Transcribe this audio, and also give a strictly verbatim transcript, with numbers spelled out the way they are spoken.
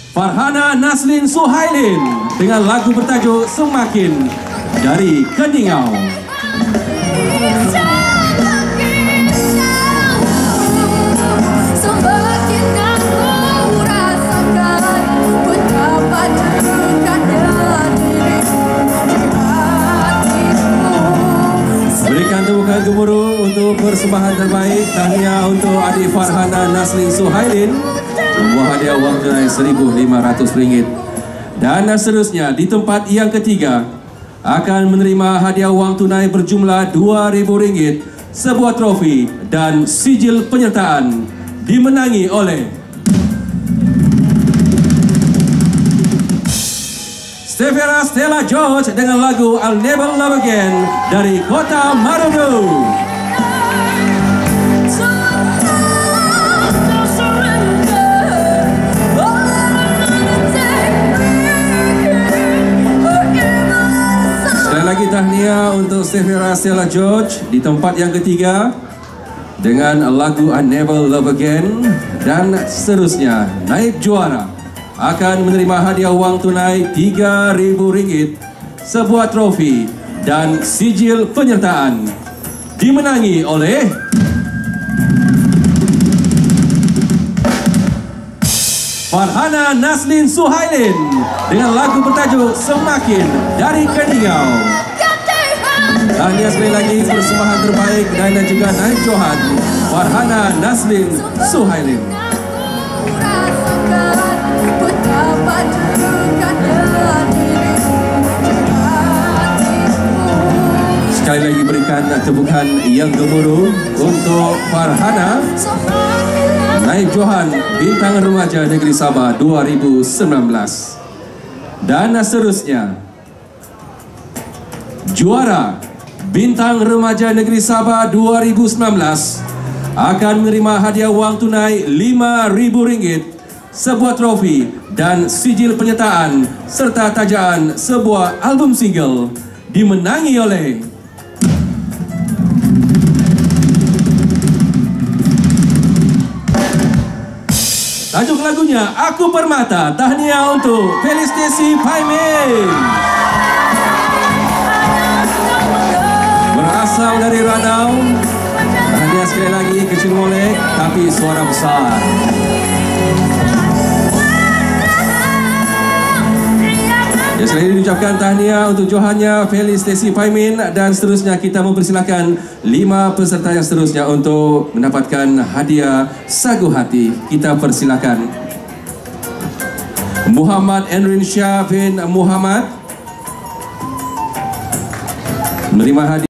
Farhana Naslin Suhailin dengan lagu bertajuk Semakin dari Keningau. Berikan tepukan gemuruh untuk persembahan terbaik. Tahniah untuk adik Farhana Naslin Suhailin, sebuah hadiah wang tunai seribu lima ratus ringgit. Dan seterusnya di tempat yang ketiga akan menerima hadiah wang tunai berjumlah dua ribu ringgit, sebuah trofi dan sijil penyertaan, dimenangi oleh Stevera Stella George dengan lagu I'll Never Love Again dari Kota Marudu. Sekali lagi tahniah untuk Stevera Stella George di tempat yang ketiga dengan lagu I'll Never Love Again. Dan seterusnya naib juara akan menerima hadiah wang tunai tiga ribu ringgit, sebuah trofi dan sijil penyertaan, dimenangi oleh Farhana Naslin Suhailin dengan lagu bertajuk Semakin dari Keningau. Tahniah sekali lagi persembahan terbaik dan juga naib johan Farhana Naslin Suhailin. Sekali lagi berikan tepukan yang gemuruh untuk Farhana, naib johan Bintang Remaja Negeri Sabah dua ribu sembilan belas. Dan seterusnya juara Bintang Remaja Negeri Sabah dua ribu sembilan belas akan menerima hadiah wang tunai lima ribu ringgit, sebuah trofi dan sijil penyertaan serta tajaan sebuah album single, dimenangi oleh tajuk lagunya Aku Permata. Tahniah untuk Felicitasi Paimin, berasal dari Radau. Tahniah sekali lagi, kecil molek tapi suara besar. Ya, sekali lagi diucapkan tahniah untuk johannya Felicitasi Paimin. Dan seterusnya kita mempersilakan lima peserta yang seterusnya untuk mendapatkan hadiah sagu hati. Kita persilakan Muhammad Enrin Syah bin Muhammad menerima hadiah